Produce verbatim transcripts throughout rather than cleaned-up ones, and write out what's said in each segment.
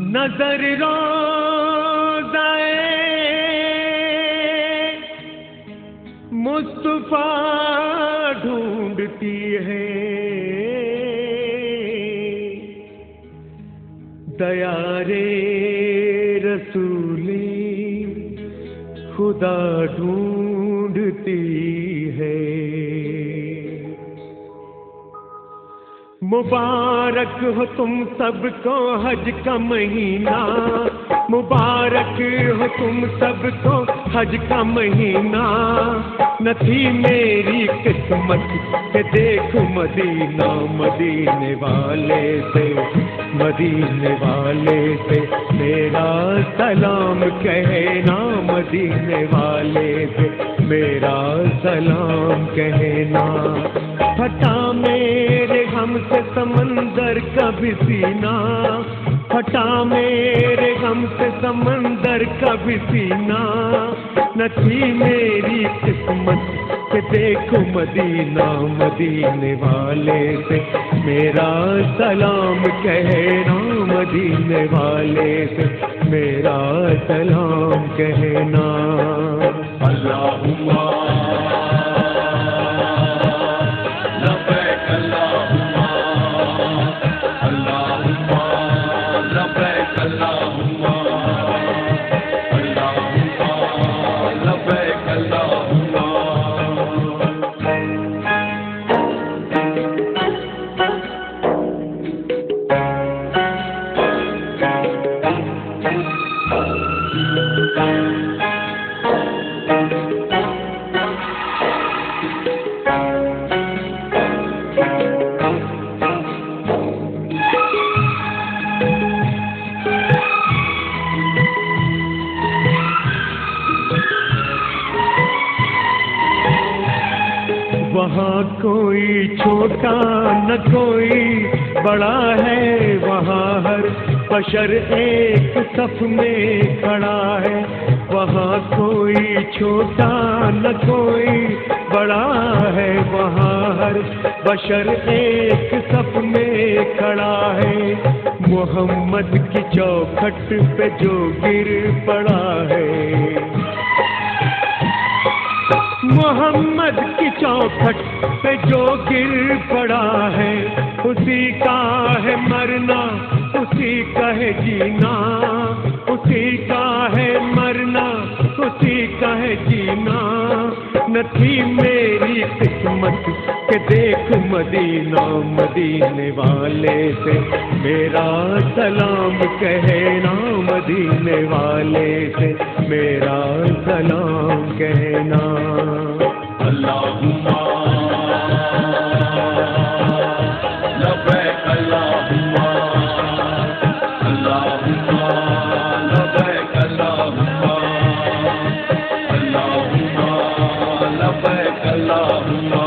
नजर रोज़ाए मुस्तफा ढूंढती है, दया रे रसूले खुदा ढूंढती है। मुबारक हो तुम सबको हज का महीना, मुबारक हो तुम सबको हज का महीना। न थी मेरी किस्मत के देखो मदीना, मदीने वाले से मदीने वाले से मेरा सलाम कहना, मदीने वाले से मेरा सलाम कहना। फटा मेरे हमसे समंदर का भी सीना, फटा मेरे हमसे समंदर का भी सीना। न थी मेरी किस्मत के देखो मदीना, मदीने वाले से मेरा सलाम कहना, मदीने वाले से मेरा सलाम कहना। अल्लाहुम्मा वहाँ कोई छोटा न कोई बड़ा है, वहाँ हर बशर एक सफ में खड़ा है। वहाँ कोई छोटा न कोई बड़ा है, वहाँ हर बशर एक सफ में खड़ा है। मोहम्मद की चौखट पे जो गिर पड़ा है, मोहम्मद की चौखट पे जो गिर पड़ा है, उसी का है मरना उसी का है जीना, उसी का है मरना उसी का है जीना। न थी मेरी किस्मत के देख मदीना, मदीने वाले से मेरा सलाम कहना, मदीने वाले से मेरा सलाम कहना। अल्लाहुम्मा लब्बैक अल्लाहुम्मा, अल्लाहुम्मा लब्बैक अल्लाहुम्मा, अल्लाहुम्मा लब्बैक अल्लाहुम्मा।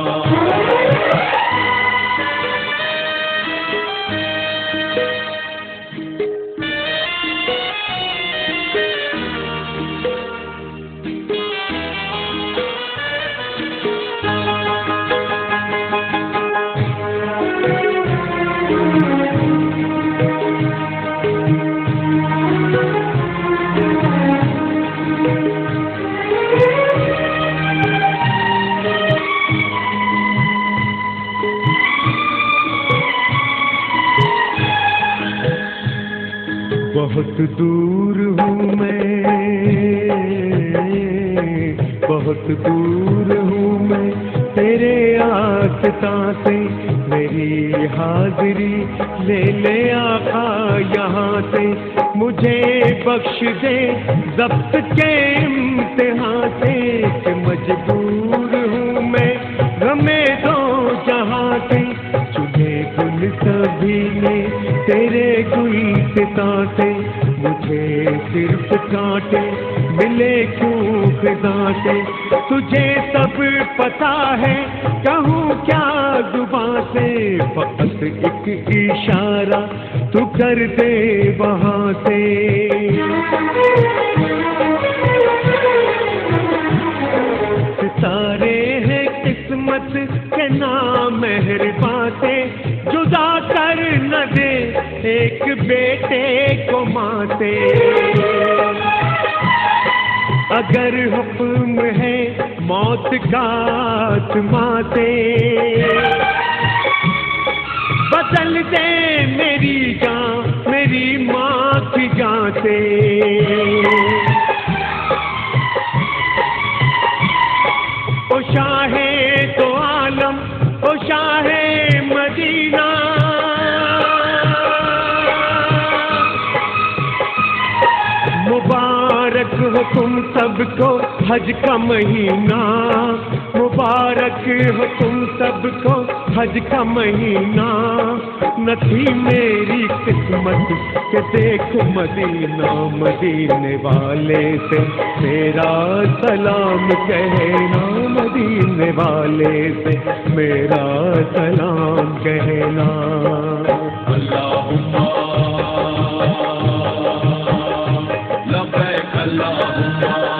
बहुत दूर हूँ मैं, बहुत दूर हूँ मैं तेरे आस्था से, मेरी हाजिरी ले ले आका यहाँ से। मुझे बख्श दे ज़ब्त के इम्तिहान से, कि मजबूर हूँ मैं गमे दो जहाँ से। चुने गुल सभी ने तेरे गुल से, मुझे सिर्फ कांटे मिले क्यों फिजा से। तुझे सब पता है कहूँ क्या जुबां से, फकत एक इशारा तू कर दे वहाँ से। सितारे हैं किस्मत के नाम मेहरबान से, जुदा कर न दे एक एक बेटे को माँ से अगर हुक्म है मौत का आसमां से, बदल दे मेरी जान मेरी माँ की जान से। ओ शाहे तो आलम, ओ शाहे मदीना, मुबारक हो तुम सबको हज का महीना, मुबारक हो तुम सबको हज का महीना। न थी मेरी किस्मत के देख मदीना, मदीने वाले से मेरा सलाम कहना, मदीने वाले से मेरा सलाम कहना। अल्लाहुम्मा लब्बैक अल्लाहुम्मा